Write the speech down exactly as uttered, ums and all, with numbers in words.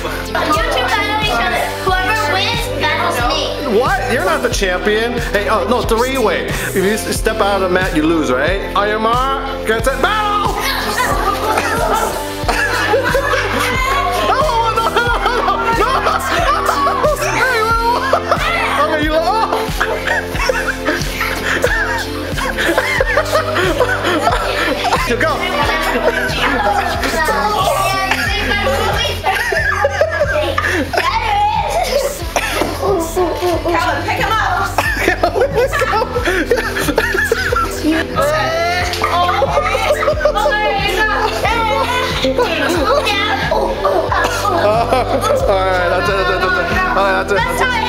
You two battle each other. Whoever wins, battles me. What? You're not the champion. Hey, oh no, three-way. If you step out of the mat, you lose, right? On your mark, get set, battle! Okay, you oh! Go! Calvin, pick him up! Alright, that's it, that's it, that's it. Alright, that's it.